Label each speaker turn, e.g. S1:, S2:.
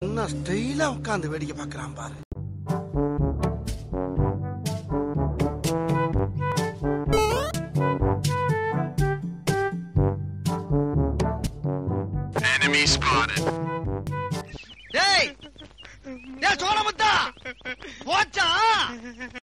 S1: என்ன ஸ்டைலா உட்கார்ந்து வேடிக்கை பார்க்கறான் பாரு.
S2: Enemy spotted.
S1: டேய், டேய் சோழமுத்தா, போச்சா?